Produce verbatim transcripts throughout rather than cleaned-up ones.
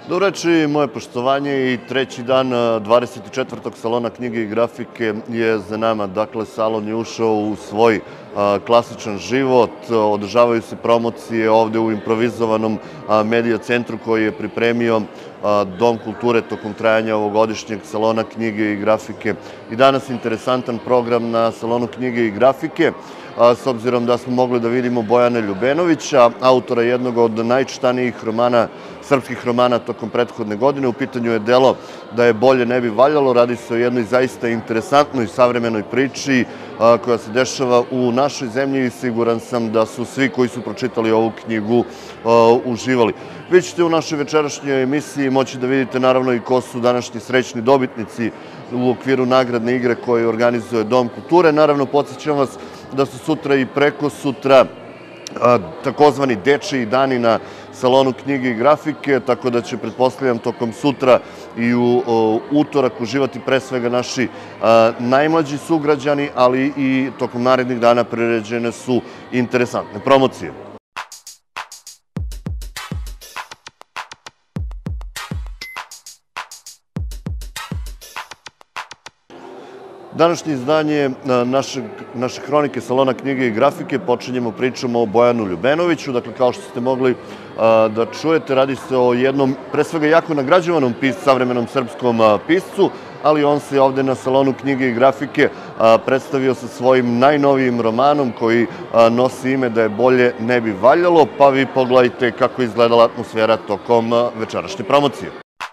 Dobro reči, moje poštovanje i treći dan dvadeset četvrtog salona knjige i grafike je za nama. Dakle, salon je ušao u svoj klasičan život, održavaju se promocije ovde u improvizovanom medija centru koji je pripremio Dom kulture tokom trajanja ovogodišnjeg salona knjige i grafike. I danas interesantan program na salonu knjige i grafike, s obzirom da smo mogli da vidimo Bojana Ljubenovića, autora jednog od najčitanijih romana, srpskih romana tokom prethodne godine. U pitanju je delo Da je bolje ne bi valjalo. Radi se o jednoj zaista interesantnoj savremenoj priči koja se dešava u našoj zemlji i siguran sam da su svi koji su pročitali ovu knjigu uživali. Vi ćete u našoj večerašnjoj emisiji moći da vidite naravno i ko su današnji srećni dobitnici u okviru nagradne igre koje organizuje Dom kulture. Naravno, podsjećam vas da su sutra i preko sutra takozvani dečiji dani na salonu knjige i grafike, tako da će, pretpostavljam, tokom sutra i u utorak uživati pre svega naši najmlađi sugrađani, ali i tokom narednih dana priređene su interesantne promocije. Današnje izdanje naše hronike salona knjige i grafike počinjemo pričom o Bojanu Ljubenoviću. Dakle, kao što ste mogli da čujete, radi se o jednom, pre svega, jako nagrađovanom piscu, savremenom srpskom piscu, ali on se ovde na salonu knjige i grafike predstavio sa svojim najnovijim romanom koji nosi ime Da je bolje ne bi valjalo, pa vi pogledajte kako je izgledala atmosfera tokom večerašnje promocije.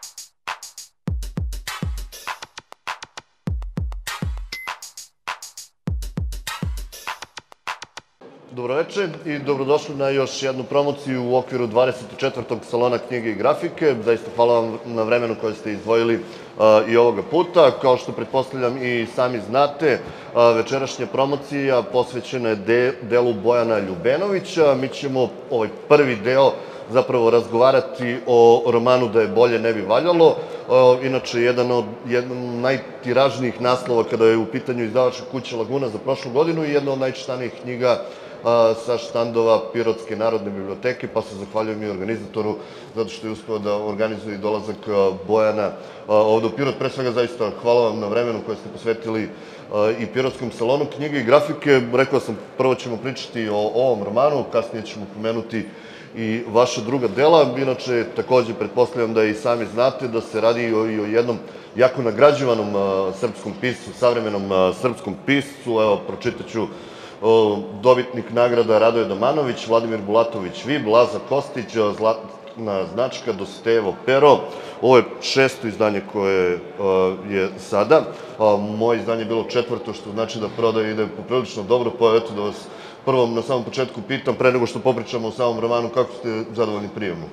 Dobroveče i dobrodošli na još jednu promociju u okviru dvadeset četvrtog salona knjige i grafike. Zaista hvala vam na vremenu koje ste izdvojili i ovoga puta. Kao što pretpostavljam i sami znate, večerašnja promocija posvećena je delu Bojana Ljubenovića. Mi ćemo ovaj prvi deo zapravo razgovarati o romanu Da je bolje ne bi valjalo. Inače, jedan od najtiražnijih naslova kada je u pitanju izdavačka kuća Laguna za prošlu godinu i jedna od najčitanijih knjiga sa štandova Pirotske narodne biblioteke, pa se zahvaljujem i organizatoru zato što je uspeo da organizuje i dolazak Bojana ovde u Pirot. Pre svega, zaista hvala vam na vremenu koje ste posvetili i Pirotskom salonu knjige i grafike. Rekao sam, prvo ćemo pričati o ovom romanu, kasnije ćemo pomenuti i vaša druga dela. Inače, takođe, pretpostavljam da i sami znate da se radi i o jednom jako nagrađivanom srpskom piscu, savremenom srpskom piscu. Evo, pročitat ću dobitnik nagrada Radoje Domanović, Vladimir Bulatović Vib, Laza Kostić, Zlatna značka, Dositejevo pero. Ovo je šesto izdanje koje je sada. Moje izdanje je bilo četvrto, što znači da prodaja ide poprilično dobro, pa eto da vas prvo na samom početku pitam, pre nego što popričamo o samom romanu, kako ste zadovoljni prijemom?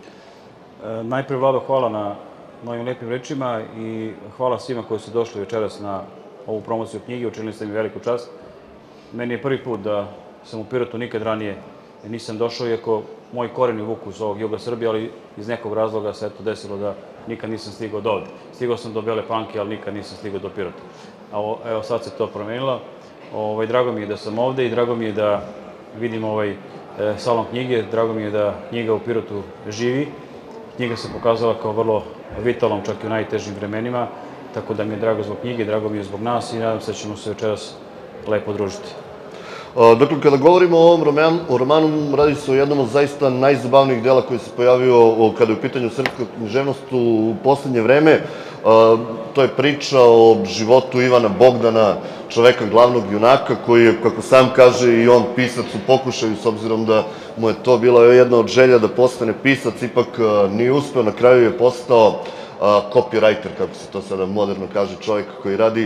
Najpre, Vlado, hvala na mojim lepim rečima i hvala svima koji su došli večeras na ovu promociju knjige, učinili ste mi veliku čast. Meni je prvi put da sam u Pirotu, nikad ranije nisam došao, iako moji koreni vuku iz ovog juga Srbije, ali iz nekog razloga se eto desilo da nikad nisam stigao do ovde. Stigao sam do Bele Palanke, ali nikad nisam stigao do Pirota. Evo, sad se to promenilo. Drago mi je da sam ovde i drago mi je da vidim ovaj salon knjige, drago mi je da knjiga u Pirotu živi. Knjiga se pokazala kao vrlo vitalom, čak i u najtežim vremenima, tako da mi je drago zbog knjige, drago mi je zbog nas i nadam se da ćemo se večeras lepo družiti. Dakle, kada govorimo o ovom romanu, radi se o jednom od zaista najzabavnijih dela koji se pojavio kada je u pitanju srpska književnost u poslednje vreme. To je priča o životu Ivana Bogdana, čoveka glavnog junaka, koji je, kako sam kaže, i on pisac u pokušaju, s obzirom da mu je to bila jedna od želja da postane pisac, ipak nije uspeo, na kraju je postao copywriter, kako se to sada moderno kaže, čovjek koji radi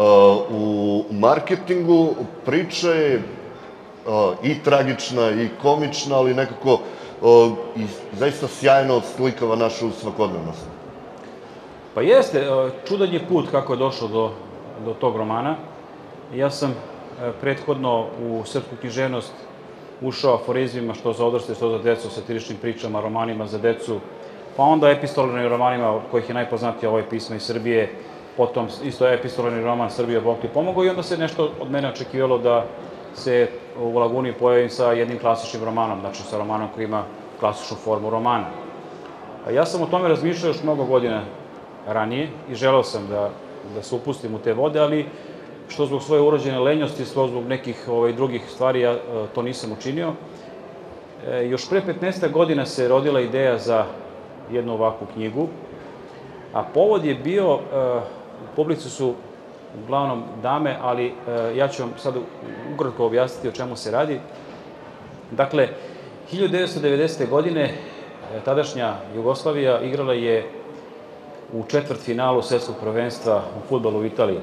u marketingu. Priča je i tragična i komična, ali nekako i zaista sjajno odslikava našu svakodnevnost. Pa jeste, čudan je put kako je došlo do tog romana. Ja sam prethodno u srpsku književnost ušao aforizmima, što za odrasle, što za decu, satiričnim pričama, romanima za decu, pa onda epistolarnim romanima, od kojih je najpoznatija Ovo je pismo iz Srbije, potom isto epistolarni roman Srbija, Bog ti pomogao, i onda se nešto od mene očekivalo da se u Laguni pojavim sa jednim klasičnim romanom, znači sa romanom koji ima klasičnu formu romana. Ja sam o tome razmišljao još mnogo godina ranije i želeo sam da, da se upustim u te vode, ali što zbog svoje urođene lenjosti, što zbog nekih ovaj, drugih stvari, ja to nisam učinio. E, još pre petnaestak godina se rodila ideja za jednu ovakvu knjigu, a povod je bio, e, u publici su uglavnom dame, ali e, ja ću vam sad ukratko objasniti o čemu se radi. Dakle, hiljadu devetsto devedesete. godine tadašnja Jugoslavija igrala je u četvrtfinalu svetskog prvenstva u fudbalu u Italiji.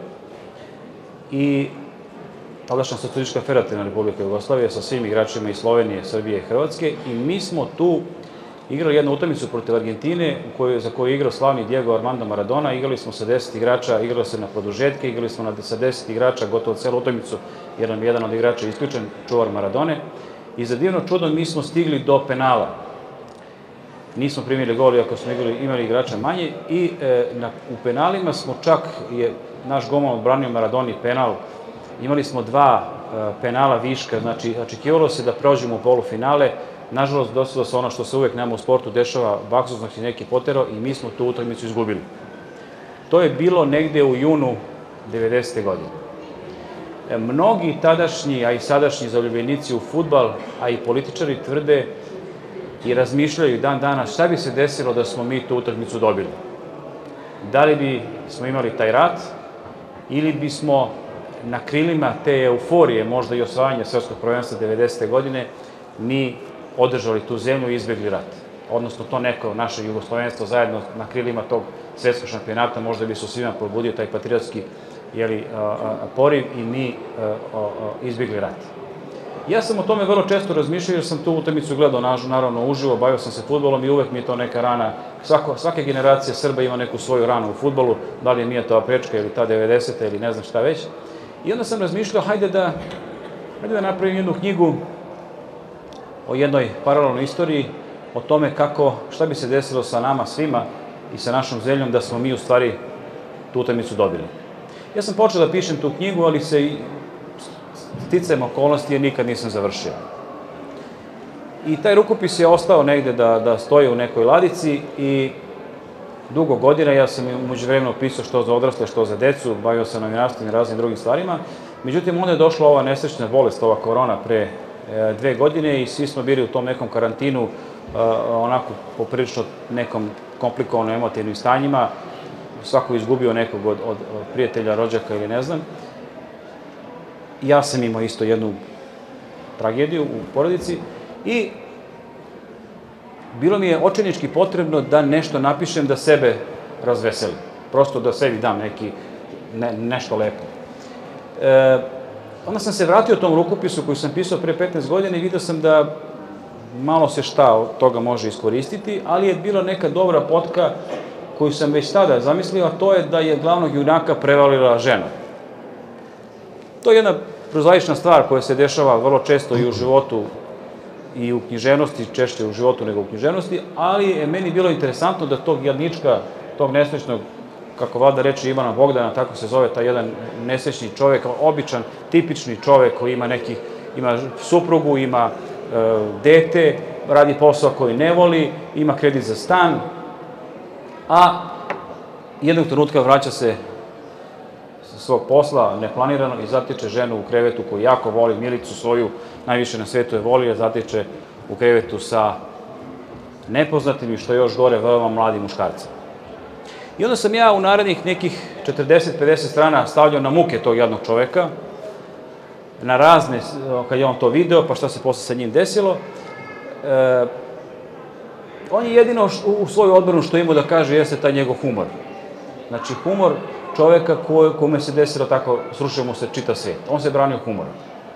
I tadašnja Socijalistička federativna Republika Jugoslavija sa svim igračima iz Slovenije, Srbije i Hrvatske, i mi smo tu igrali jednu utakmicu protiv Argentine za koju je igrao slavni Diego Armando Maradona. Igrali smo sa deset igrača, igrali se na produžetke, igrali smo sa deset igrača gotovo celu utakmicu, jer nam jedan od igrača isključen, čuvar Maradone. I za divno čudo mi smo stigli do penala. Nismo primili gol, iako smo igrali, imali igrača manje, i e, na, u penalima smo čak, je naš golman odbranio Maradoni penal, imali smo dva e, penala viška, znači očekivalo se da prođemo u polufinale. Nažalost, desilo se ono što se uvek nama u sportu dešava, baksuz, znači neki potero, i mi smo tu utakmicu izgubili. To je bilo negde u junu devedesete. godine. E, mnogi tadašnji, a i sadašnji zaljubljenici u fudbal, a i političari tvrde i razmišljaju dan danas šta bi se desilo da smo mi tu utakmicu dobili. Da li bi smo imali taj rat ili bismo na krilima te euforije, možda i osvajanja svetskog prvenstva devedesete. godine, mi održali tu zemlju i izbjegli rat. Odnosno, to neko naše jugoslovenstvo zajedno na krilima tog svetskog šampionata možda bi se svima probudio taj patriotski jeli, a, a, poriv i mi a, a, izbjegli rat. Ja sam o tome vrlo često razmišljao jer sam tu utakmicu gledao naravno uživo, bavio sam se fudbalom i uvek mi je to neka rana. Svako, svake generacije Srba ima neku svoju ranu u fudbalu, da li je Mijatova Prečka ili ta devedeseta ili ne znam šta već. I onda sam razmišljao, hajde da, hajde da napravim jednu knjigu o jednoj paralelnoj istoriji, o tome kako, šta bi se desilo sa nama svima i sa našom zemljom da smo mi u stvari tu utakmicu dobili. Ja sam počeo da pišem tu knjigu, ali se i sticajem okolnosti je nikad nisam završio. I taj rukopis je ostao negde da, da stoji u nekoj ladici i dugo godina, ja sam u međuvremenu pisao što za odrasle, što za decu, bavio sam novinarstvom i raznim drugim stvarima. Međutim, onda je došla ova nesrećna bolest, ova korona, pre e, dve godine i svi smo bili u tom nekom karantinu, e, onako poprilično nekom komplikovanom emotivnim stanjima. Svako je izgubio nekog od, od, od prijatelja, rođaka ili ne znam. Ja sam imao isto jednu tragediju u porodici i bilo mi je očajnički potrebno da nešto napišem da sebe razveselim. Prosto da sebi dam neki, ne, nešto lepo. E, onda sam se vratio tom rukopisu koji sam pisao pre petnaest godina i vidio sam da malo se šta od toga može iskoristiti, ali je bila neka dobra potka koju sam već tada zamislio, a to je da je glavnog junaka prevalila žena. To je jedna prozaična stvar koja se dešava vrlo često i u životu i u književnosti, češće u životu nego u književnosti, ali je meni bilo interesantno da tog jadnička, tog nesrećnog, kako vlada reče Ivana Bogdana, tako se zove taj jedan nesrećni čovek, običan, tipični čovek koji ima nekih, ima suprugu, ima e, dete, radi posao koji ne voli, ima kredit za stan, a jednog trenutka vraća se sa svog posla neplanirano i zatiče ženu u krevetu koju jako voli, Milicu svoju, najviše na svetu je volio, zatiče u krevetu sa nepoznatim i što je još gore, veoma mladim muškarcem. I onda sam ja u narednih nekih četrdeset pedeset strana stavljao na muke tog jednog čoveka, na razne, kad je on to video, pa šta se posle sa njim desilo. E, on je jedino u svoju odbranu što imao da kaže jeste taj njegov humor. Znači, humor čoveka kome se desilo tako, srušio mu se čitav svijet. On se branio humorom.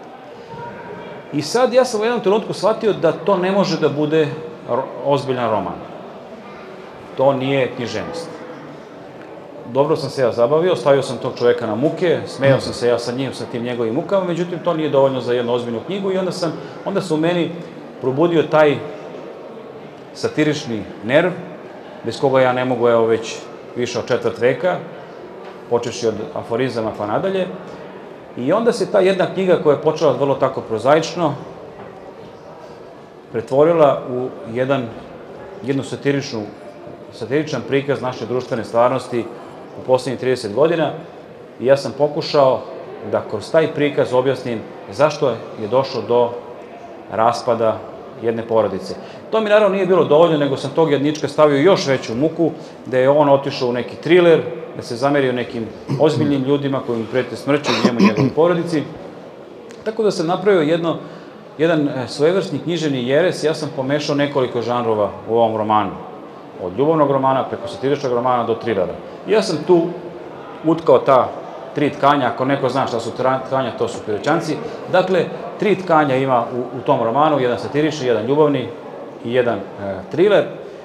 I sad ja sam u jednom trenutku shvatio da to ne može da bude ozbiljan roman. To nije književnost. Dobro sam se ja zabavio, stavio sam tog čoveka na muke, smejao sam se ja sa njim, sa tim njegovim mukama, međutim, to nije dovoljno za jednu ozbiljnu knjigu i onda sam, onda se u meni probudio taj satirični nerv, bez koga ja ne mogu, evo, već više od četvrt veka, počeši od aforizama pa nadalje. I onda se ta jedna knjiga koja je počela vrlo tako prozaično pretvorila u jedan, jednu satiričnu satiričan prikaz naše društvene stvarnosti u poslednjih trideset godina i ja sam pokušao da kroz taj prikaz objasnim zašto je došlo do raspada jedne porodice. To mi naravno nije bilo dovoljno, nego sam tog jadnička stavio još veću muku, da je on otišao u neki triler, da se zamerio nekim ozbiljnim ljudima koji mu prete smrću i njemu i njegovoj porodici. Tako da sam napravio jedno, jedan svojevrsni književni jeres, ja sam pomešao nekoliko žanrova u ovom romanu. Od ljubavnog romana preko satiričnog romana do trilera. Ja sam tu utkao ta tri tkanja, ako neko zna šta su tkanja, to su Piroćanci. Dakle, tri tkanja ima u, u tom romanu, jedan satirični, jedan ljubavni i jedan e, triler.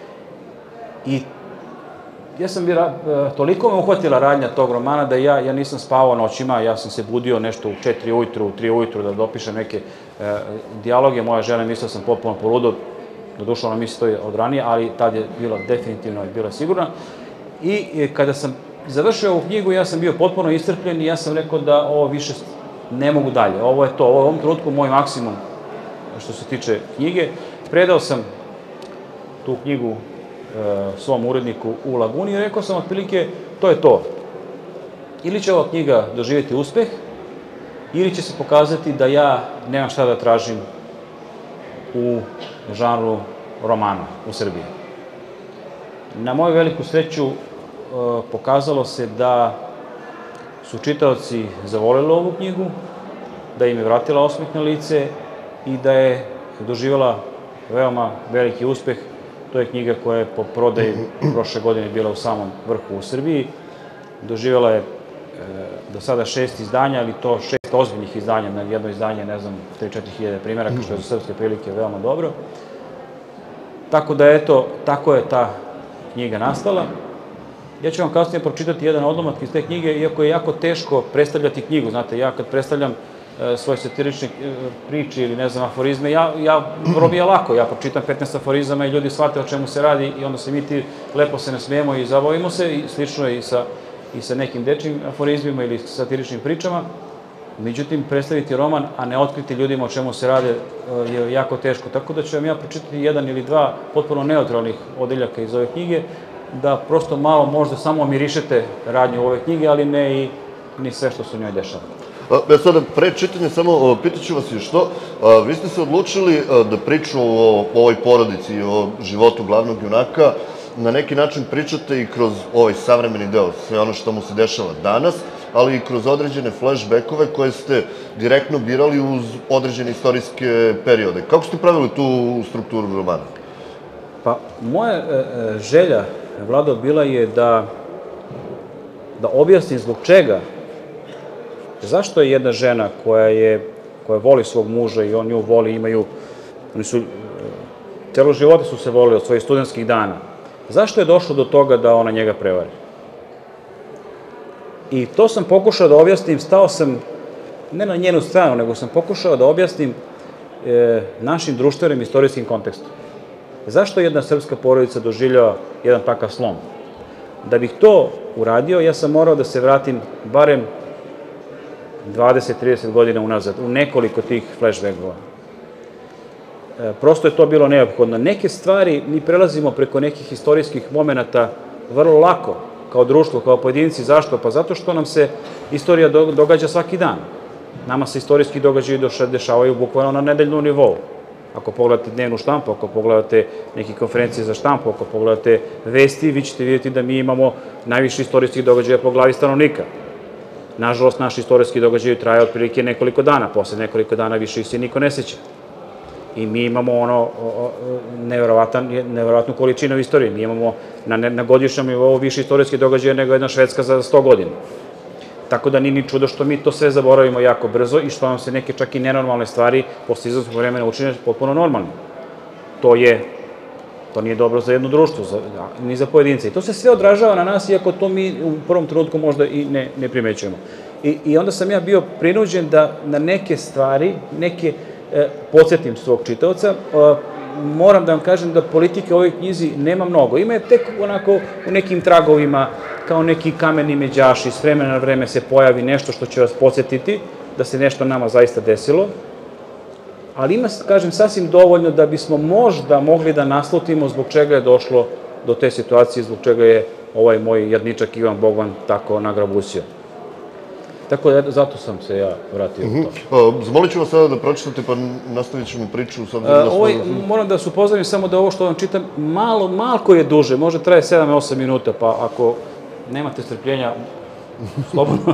I ja sam bila, e, toliko me uhvatila radnja tog romana da ja, ja nisam spavao noćima, ja sam se budio nešto u četiri ujutru, u tri ujutru da dopišem neke e, dijaloge. Moja žena mislila sam potpuno poludo, dodušla ona misli to od ranije, ali tad je bila definitivno je bila sigurna. I e, kada sam završio ovu knjigu, ja sam bio potpuno iscrpljen i ja sam rekao da ovo više ne mogu dalje. Ovo je to, ovo je u ovom trenutku moj maksimum što se tiče knjige. Predao sam tu knjigu e, svom uredniku u Laguni i rekao sam otprilike, to je to. Ili će ova knjiga doživjeti uspeh, ili će se pokazati da ja nemam šta da tražim u žanru romana u Srbiji. Na moju veliku sreću, pokazalo se da su čitaoci zavoleli ovu knjigu, da im je vratila osmeh na lice i da je doživjela veoma veliki uspeh. To je knjiga koja je po prodaji prošle godine bila u samom vrhu u Srbiji. Doživjela je do sada šest izdanja, ali to šest ozbiljnih izdanja, na jedno izdanje, ne znam, tri do četiri hiljade primjeraka, što je za srpske prilike veoma dobro. Tako da, eto, tako je ta knjiga nastala. Ja ću vam kasnije pročitati jedan odlomak iz te knjige, iako je jako teško predstavljati knjigu. Znate, ja kad predstavljam e, svoje satirične e, priče ili, ne znam, aforizme, ja, ja vrlo mi je lako. Ja pročitam petnaest aforizama i ljudi shvate o čemu se radi i onda se mi ti lepo se nasmijemo i zabavimo se i slično je i sa, i sa nekim dečjim aforizmima ili satiričnim pričama. Međutim, predstaviti roman, a ne otkriti ljudima o čemu se rade, e, je jako teško. Tako da ću vam ja pročitati jedan ili dva potpuno neutralnih odeljaka iz ove knjige, da prosto malo možda samo mirišete radnju ove knjige, ali ne i ni sve što se u njoj dešava. Ja sada, pre čitanja, samo pitaću vas još što. Vi ste se odlučili da priču o ovoj porodici i o životu glavnog junaka na neki način pričate i kroz ovaj savremeni deo, sve ono što mu se dešava danas, ali i kroz određene flashbackove koje ste direktno birali uz određene istorijske periode. Kako ste pravili tu strukturu romana? Pa, moja želja, Vlado, bila je da, da objasnim zbog čega, zašto je jedna žena koja je, koja voli svog muža i on nju voli, imaju, oni su, celo života su se volili od svojih studentskih dana, zašto je došlo do toga da ona njega prevari? I to sam pokušao da objasnim, stao sam ne na njenu stranu, nego sam pokušao da objasnim e, našim društvenim istorijskim kontekstom. Zašto jedna srpska porodica doživljava jedan takav slom? Da bih to uradio, ja sam morao da se vratim barem dvadeset do trideset godina unazad, u nekoliko tih flashbackova. E, prosto je to bilo neophodno. Neke stvari mi prelazimo preko nekih istorijskih momenata vrlo lako, kao društvo, kao pojedinci. Zašto? Pa zato što nam se istorija događa svaki dan. Nama se istorijski događaji dešavaju bukvalno na nedeljnom nivou. Ako pogledate dnevnu štampu, ako pogledate neke konferencije za štampu, ako pogledate vesti, vi ćete vidjeti da mi imamo najviše istorijskih događaja po glavi stanovnika. Nažalost, naši istorijski događaji traju otprilike nekoliko dana, posle nekoliko dana više ih se niko ne seća. I mi imamo ono, neverovatnu količinu istorije. Mi imamo na, na godišnjem nivou više istorijskih događaja nego jedna Švedska za sto godina. Tako da nije ni čudo što mi to sve zaboravimo jako brzo i što nam se neke čak i nenormalne stvari posle izvršnog vremena učine potpuno normalno. To je, to nije dobro za jedno društvo, za, ni za pojedince. I to se sve odražava na nas, iako to mi u prvom trenutku možda i ne, ne primećujemo. I, I onda sam ja bio prinuđen da na neke stvari, neke, e, podsjetim svog čitaoca, e, moram da vam kažem da politike u ovoj knjizi nema mnogo. Ima je tek onako u nekim tragovima, kao neki kameni međaši, s vremena na vreme se pojavi nešto što će vas podsjetiti da se nešto nama zaista desilo, ali ima, kažem, sasvim dovoljno da bismo možda mogli da naslutimo zbog čega je došlo do te situacije zbog čega je ovaj moj jadničak Ivan Bogvan tako nagrabusio. Tako da, zato sam se ja vratio u to. Zamolit ću vas sada da pročitate, pa nastavit ćemo priču. S obzirom da smo... Ovaj, moram da se upozorim samo da ovo što vam čitam malo, malko je duže, može traje sedam do osam minuta, pa ako nemate strpljenja, slobodno.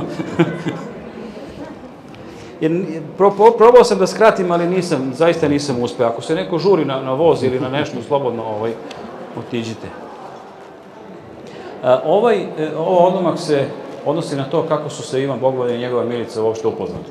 Probao sam da skratim, ali nisam, zaista nisam uspeo. Ako se neko žuri na voz ili na nešto, slobodno otiđite. Ovaj odlomak se odnosi na to kako su se Ivan Bogvan i njegova Milica uopšte upoznali.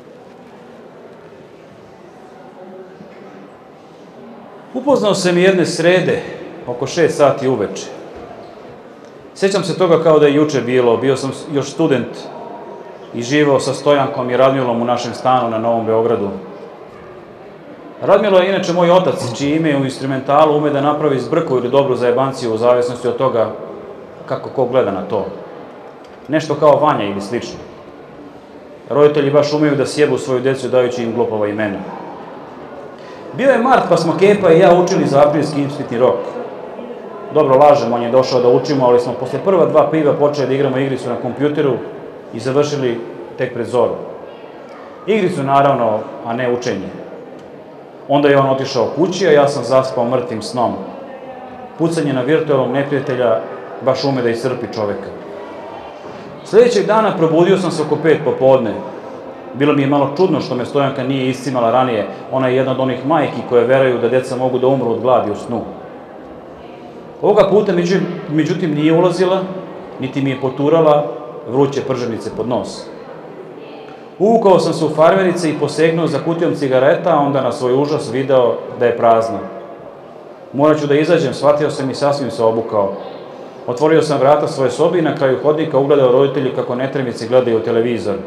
Upoznao sam jedne srede, oko šest sati uveče. Sjećam se toga kao da je juče bilo, bio sam još student i živao sa Stojankom i Radmilom u našem stanu na Novom Beogradu. Radmilo je inače moj otac, čije ime u instrumentalu ume da napravi zbrku ili dobru zajebanciju u zavisnosti od toga kako ko gleda na to. Nešto kao Vanja ili slično. Roditelji baš umeju da sjebu svoju decu dajući im glupava imena. Bio je mart pa smo Kepa i ja učili za aprilski ispitni rok. Dobro, lažem, on je došao da učimo, ali smo posle prva dva piva počeli da igramo igricu na kompjuteru i završili tek pred zoru. Igricu naravno, a ne učenje. Onda je on otišao kući, a ja sam zaspao mrtvim snom. Pucanje na virtualnog neprijatelja baš ume da iscrpi čoveka. Sljedećeg dana probudio sam se oko pet popodne. Bilo mi je malo čudno što me Stojanka nije iscimala ranije. Ona je jedna od onih majki koje veraju da deca mogu da umru od gladi u snu. Ovoga puta, međutim, nije ulazila, niti mi je poturala vruće prženice pod nos. Uvukao sam se u farmerice i posegnuo za kutijom cigareta, a onda na svoj užas video da je prazna. Morat ću da izađem, shvatio sam i sasvim se obukao. Otvorio sam vrata svoje sobe i na kraju hodnika ugledao roditelji kako netremice gledaju televizor.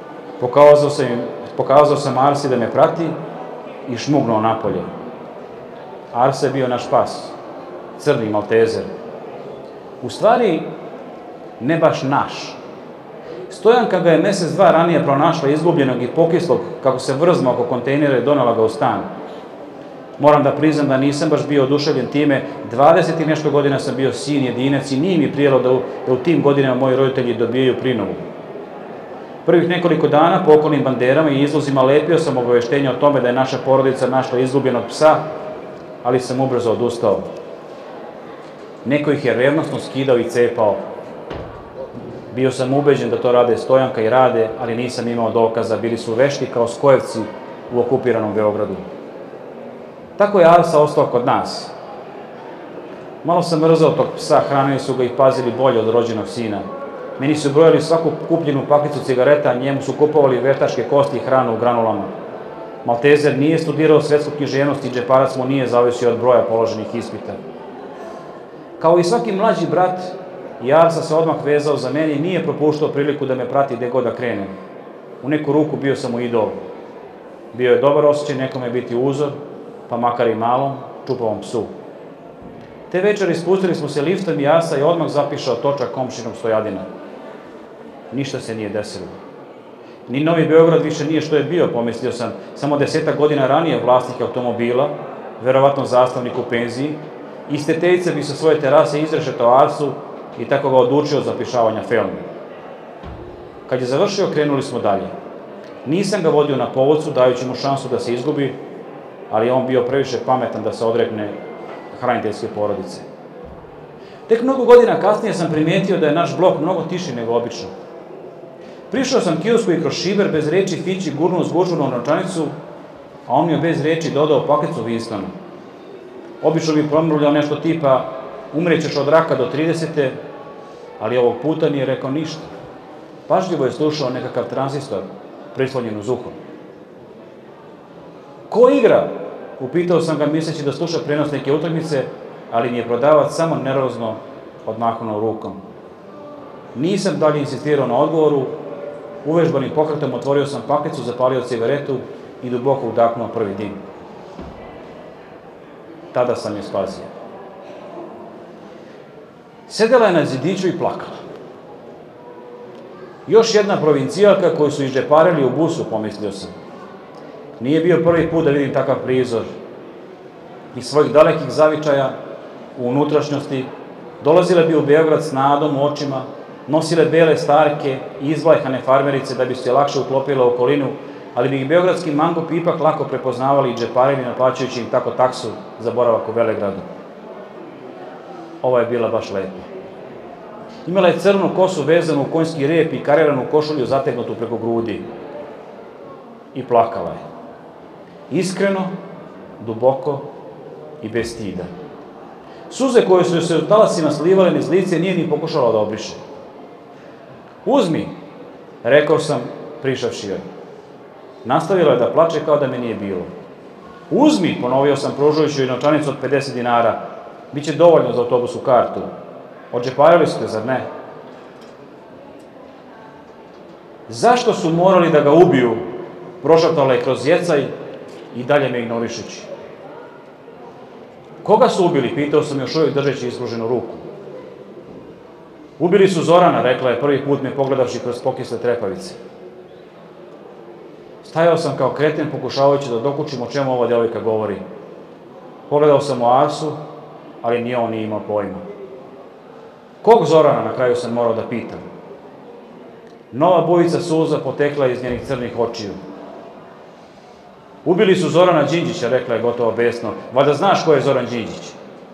Pokazao sam Arsi da me prati i šmugnuo napolje. Arsa je bio naš pas, crni maltezer. U stvari, ne baš naš. Stojanka ga je mesec dva ranije pronašla izgubljenog i pokislog kako se vrzma oko kontejnera i donala ga u stan. Moram da priznam da nisam baš bio oduševljen time, dvadeset i nešto godina sam bio sin jedinac i nije mi prijelo da u tim godinama moji roditelji dobijaju prinovu. Prvih nekoliko dana po okolnim banderama i izlozima lepio sam obaveštenje o tome da je naša porodica našla izgubljenog psa, ali sam ubrzo odustao. Neko ih je revnosno skidao i cepao. Bio sam ubeđen da to rade Stojanka i rade, ali nisam imao dokaza, bili su vešti kao skojevci u okupiranom Beogradu. Tako je Arsa ostao kod nas. Malo sam mrzao tog psa, hranili su ga i pazili bolje od rođenog sina. Meni su brojali svaku kupljenu paklicu cigareta, a njemu su kupovali veštačke kosti i hranu u granulama. Maltezer nije studirao svetsku književnost i džeparac mu nije zavisio od broja položenih ispita. Kao i svaki mlađi brat, i Arsa se odmah vezao za mene i nije propuštao priliku da me prati gde god da krenem. U neku ruku bio sam mu idol. Bio je dobar osjećaj nekome biti uzor, pa makar i malom, čupavom psu. Te večeri spustili smo se liftom i Arsa je odmah zapišao točak komšinog Stojadina. Ništa se nije desilo. Ni Novi Beograd više nije što je bio, pomislio sam, samo desetak godina ranije vlasnik automobila, verovatno zastavnik u penziji, iz Tetejce bi sa svoje terase izrešetao Arsu i tako ga odučio od zapišavanja filma. Kad je završio, krenuli smo dalje. Nisam ga vodio na povodcu, dajući mu šansu da se izgubi, ali je on bio previše pametan da se odrekne hraniteljske porodice. Tek mnogo godina kasnije sam primetio da je naš blok mnogo tiši nego obično. Prišao sam kiosku i kroz šiber bez reči Fići gurnuo zgužurnu novčanicu, a on mi je bez reči dodao pakicu Winstona. Obično bi promrljao nešto tipa umrećeš od raka do tridesete, ali ovog puta nije rekao ništa. Pažljivo je slušao nekakav tranzistor prislonjen uz uho. Ko igra? Upitao sam ga misleći da sluša prenos neke utakmice, ali mi je prodavac samo nervozno odmahnuo rukom. Nisam dalje insistirao na odgovoru, uvežbanim pokretom otvorio sam pakicu, zapalio cigaretu i duboko udahnuo prvi dim. Tada sam je spasio. Sedela je na zidiću i plakala. Još jedna provincijalka koju su išđeparili u busu, pomislio sam. Nije bio prvi put da vidim takav prizor. Iz svojih dalekih zavičaja, u unutrašnjosti, dolazile bi u Beograd s nadom u očima, nosile bele starke i izvlajhane farmerice da bi se lakše uklopile u okolinu, ali bi ih beogradski mangupi ipak lako prepoznavali i džeparili naplaćujući im tako taksu za boravak u Velegradu. Ova je bila baš lepa. Imala je crnu kosu vezanu u konjski rep i kariranu košulju zategnutu preko grudi. I plakala je. Iskreno, duboko i bez stida. Suze koje su se u talasima slivale niz lice nije ni pokušala da obriše. Uzmi, rekao sam, prišavši joj. Nastavila je da plače kao da me nije bilo. Uzmi, ponovio sam pružujući joj novčanicu od pedeset dinara. Biće dovoljno za autobusku kartu. Odžeparili ste, zar ne? Zašto su morali da ga ubiju? Prošaptala je kroz jecaj i dalje me ignorišući. Koga su ubili? Pitao sam još uvijek držeći ispruženu ruku. Ubili su Zorana, rekla je prvi put me pogledavši kroz pokisle trepavice. Stajao sam kao kreten pokušavajući da dokučim o čemu ova djevojka govori. Pogledao sam u Arsu, ali ni on nije imao pojma. Kog Zorana, na kraju sam morao da pitam. Nova bujica suza potekla iz njenih crnih očiju. Ubili su Zorana Đinđića, rekla je gotovo besno. Valjda znaš ko je Zoran Đinđić?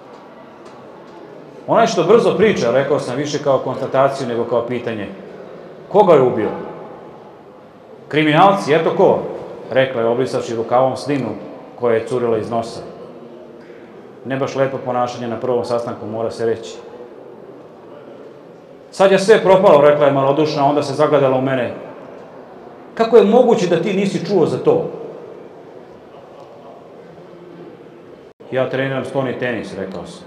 Onaj što brzo priča, rekao sam više kao konstataciju nego kao pitanje. Koga je ubio? Kriminalci, eto ko? Rekla je obrisavši rukavom slinu koja je curila iz nosa. Ne baš lepo ponašanje na prvom sastanku, mora se reći. Sad je sve propalo, rekla je malodušna, onda se zagledala u mene. Kako je moguće da ti nisi čuo za to? Ja treniram stoni tenis, rekao sam.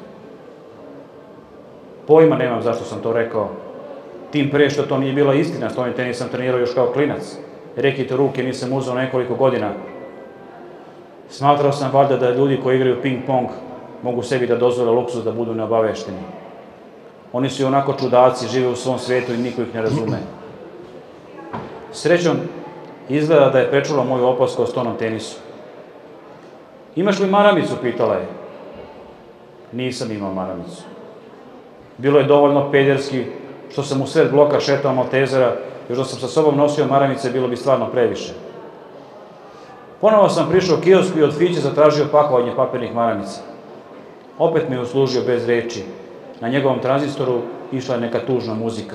Pojma nemam zašto sam to rekao. Tim pre što to nije bila istina, stoni tenis sam trenirao još kao klinac. Rekite ruke nisam uzeo nekoliko godina. Smatrao sam valjda da ljudi koji igraju ping-pong mogu sebi da dozvole luksuz da budu neobavešteni. Oni su i onako čudaci, žive u svom svetu i niko ih ne razume. Srećom, izgleda da je prečula moju opasku o stonom tenisu. Imaš li maramicu, pitala je. Nisam imao maramicu. Bilo je dovoljno pederski što sam u sred bloka šetao Maltezera, još da sam sa sobom nosio maramice, bilo bi stvarno previše. Ponovo sam prišao kiosku i od Fiće zatražio pakovanje papirnih maramica. Opet me je uslužio bez reči. Na njegovom tranzistoru išla je neka tužna muzika.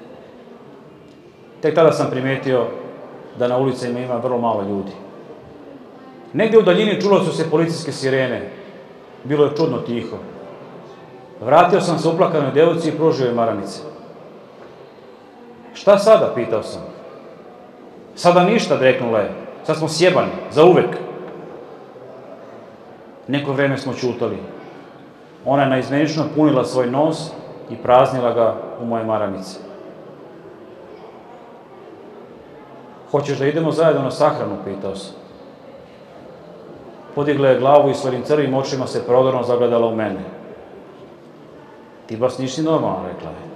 Tek tada sam primetio da na ulicama ima vrlo malo ljudi. Negde u daljini čulo su se policijske sirene. Bilo je čudno tiho. Vratio sam se uplakanoj devojci i pružio joj maramice. Šta sada, pitao sam. Sada ništa, dreknula je. Sad smo sjebani, za uvek. Neko vreme smo ćutali. Ona je naizmenično punila svoj nos i praznila ga u moje maramice. Hoćeš da idemo zajedno na sahranu, pitao sam. Podigla je glavu i svojim crvim očima se prodorno zagledala u mene. Ti baš nisi normalno, rekla je.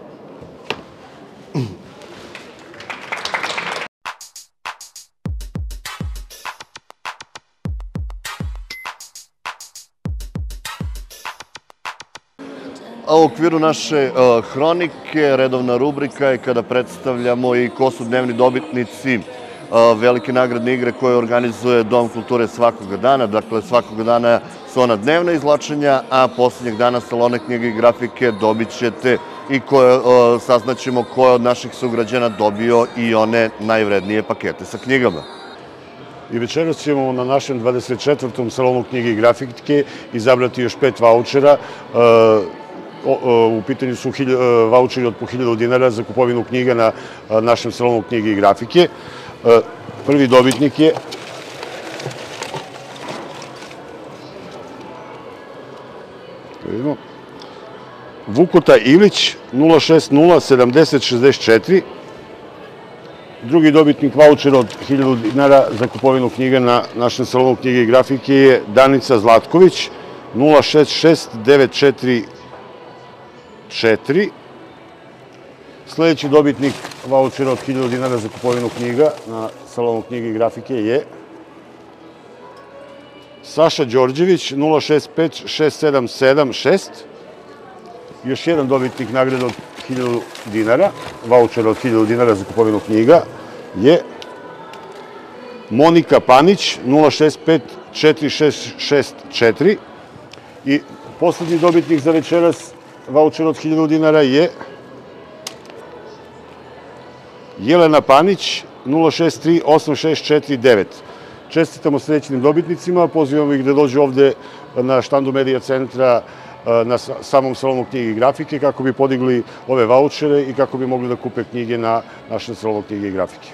A u okviru naše uh, hronike, redovna rubrika je kada predstavljamo i ko su dnevni dobitnici uh, velike nagradne igre koje organizuje Dom kulture svakoga dana. Dakle, svakoga dana su ona dnevna izvlačenja, a poslednjeg dana Salona knjige i grafike dobit ćete i koje, uh, saznaćemo ko je od naših sugrađana dobio i one najvrednije pakete sa knjigama. I večeras ćemo na našem dvadeset četvrtom Salonu knjige i grafike izabrati još pet vaučera. U pitanju su vaučeri od po hiljadu dinara za kupovinu knjiga na našem Salonu knjige i grafike. Prvi dobitnik je Vukota Ilić, nula šest nula sedamdeset šezdeset četiri. Drugi dobitnik vaučera od hiljadu dinara za kupovinu knjiga na našem Salonu knjige i grafike je Danica Zlatković, nula šest šest devet četiri četiri. Sledeći dobitnik vaučera od hiljadu dinara za kupovinu knjiga na Salonu knjige i grafike je Saša Đorđević, nula šest pet šest sedam sedam šest. još jedan dobitnik nagrade od hiljadu dinara, vaučera od hiljadu dinara za kupovinu knjiga, je Monika Panić, nula šest pet četiri šest šest četiri. I poslednji dobitnik za večeras, vaučer od hiljadu dinara, je Jelena Panić, nula šest tri osam šest četiri devet. Čestitamo sledećim dobitnicima, pozivamo ih da dođu ovde na štandu Medija centra na samom salonu knjige i grafike kako bi podigli ove vaučere i kako bi mogli da kupe knjige na našem salonu knjige i grafike.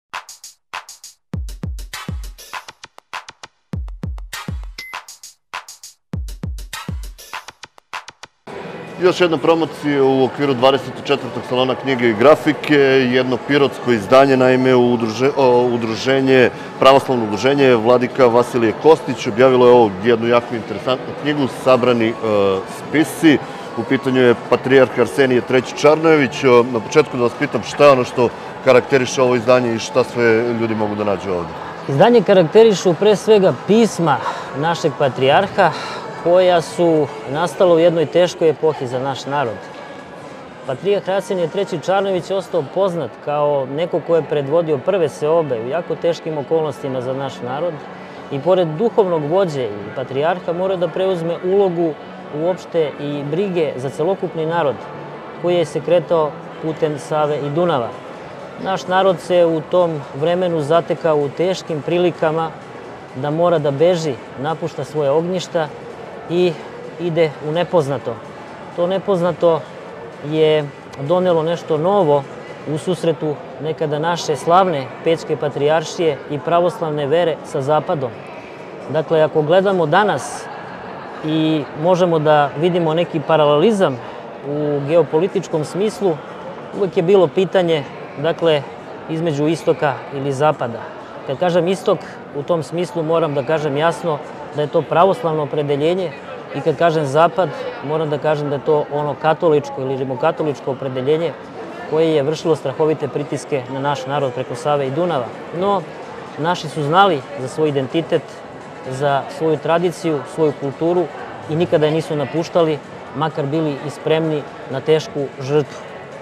Još jedna promocija u okviru dvadeset četvrtog salona knjige i grafike, jedno pirotsko izdanje, naime udruženje, pravoslavno udruženje Vladika Vasilije Kostić objavilo je ovo jednu jako interesantnu knjigu, Sabrani spisi. U pitanju je patrijarh Arsenije treći Čarnojević. Na početku da vas pitam šta je ono što karakteriše ovo izdanje i šta sve ljudi mogu da nađu ovde? Izdanje karakterišu pre svega pisma našeg patrijarha, koja su nastala u jednoj teškoj epohi za naš narod. Patrijarh Arsenije treći Čarnojević je ostao poznat kao neko ko je predvodio prve seobe u jako teškim okolnostima za naš narod i pored duhovnog vođe i patrijarha mora da preuzme ulogu uopšte i brige za celokupni narod koji je se kretao putem Save i Dunava. Naš narod se u tom vremenu zatekao u teškim prilikama da mora da beži, napušta svoje ognjišta i ide u nepoznato. To nepoznato je donelo nešto novo u susretu nekada naše slavne Pećke patrijaršije i pravoslavne vere sa Zapadom. Dakle, ako gledamo danas i možemo da vidimo neki paralelizam u geopolitičkom smislu, uvek je bilo pitanje, dakle, između istoka ili zapada. Kad kažem istok, u tom smislu moram da kažem jasno da je to pravoslavno opredeljenje i kad kažem zapad, moram da kažem da je to ono katoličko ili rimokatoličko opredeljenje koje je vršilo strahovite pritiske na naš narod preko Save i Dunava. No, naši su znali za svoj identitet, za svoju tradiciju, svoju kulturu i nikada je nisu napuštali, makar bili i spremni na tešku žrtvu.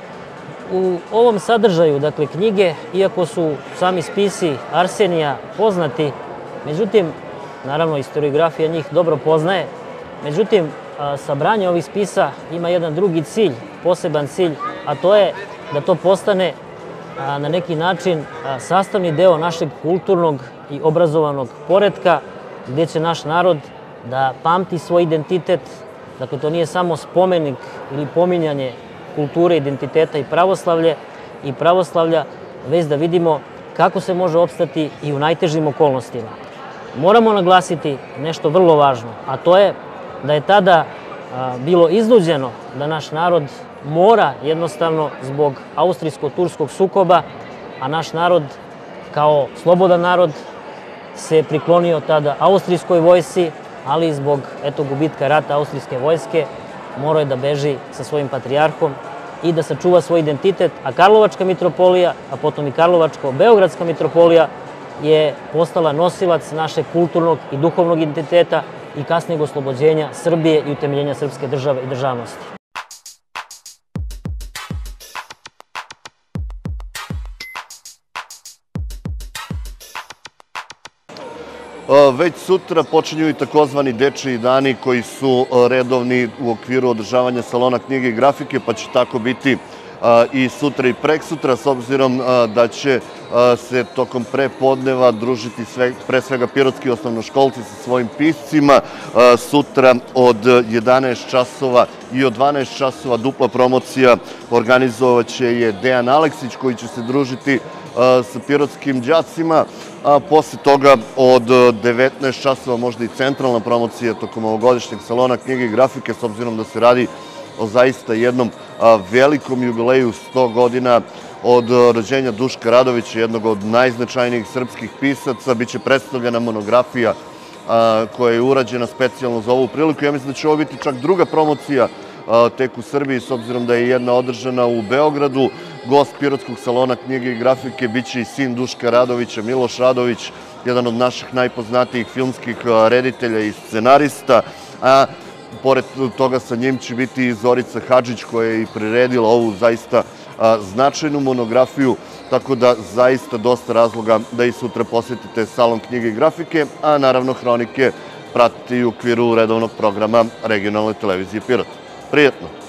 U ovom sadržaju, dakle, knjige, iako su sami spisi Arsenija poznati, međutim, naravno, historiografija njih dobro poznaje, međutim, sabranje ovih spisa ima jedan drugi cilj, poseban cilj, a to je da to postane na neki način sastavni deo našeg kulturnog i obrazovanog poretka, gdje će naš narod da pamti svoj identitet. Dakle, to nije samo spomenik ili pominjanje kulture, identiteta i pravoslavlje i pravoslavlja, već da vidimo kako se može opstati i u najtežim okolnostima. Moramo naglasiti nešto vrlo važno, a to je da je tada bilo iznuđeno da naš narod mora jednostavno zbog austrijsko-turskog sukoba, a naš narod kao slobodan narod se priklonio tada austrijskoj vojsci, ali i zbog eto gubitka rata austrijske vojske morao je da beži sa svojim patrijarhom i da sačuva svoj identitet, a Karlovačka mitropolija, a potom i Karlovačko-Beogradska mitropolija je postala nosilac našeg kulturnog i duhovnog identiteta i kasnijeg oslobođenja Srbije i utemeljenja srpske države i državnosti. Već sutra počinju i takozvani dečiji dani koji su redovni u okviru održavanja salona knjige i grafike, pa će tako biti i sutra i preksutra, s obzirom da će se tokom prepodneva družiti pre svega pirotski osnovnoškolci sa svojim piscima. Sutra od jedanaest časova i od dvanaest časova dupla promocija organizovaće je Dejan Aleksić koji će se družiti sa pirotskim đacima, a posle toga od devetnaest časova možda i centralna promocija tokom ovogodišnjeg salona knjige i grafike, s obzirom da se radi o zaista jednom velikom jubileju sto godina od rođenja Duška Radovića, jednog od najznačajnijih srpskih pisaca. Biće predstavljena monografija koja je urađena specijalno za ovu priliku. Ja mislim da će ovo biti čak druga promocija tek u Srbiji, s obzirom da je jedna održana u Beogradu. Gost pirotskog salona knjige i grafike biće i sin Duška Radovića, Miloš Radović, jedan od naših najpoznatijih filmskih reditelja i scenarista. pored toga sa njim će biti i Zorica Hadžić koja je i priredila ovu zaista značajnu monografiju, tako da zaista dosta razloga da i sutra posetite Salon knjige i grafike, a naravno hronike pratite i u okviru redovnog programa regionalne televizije Pirot. Prijetno!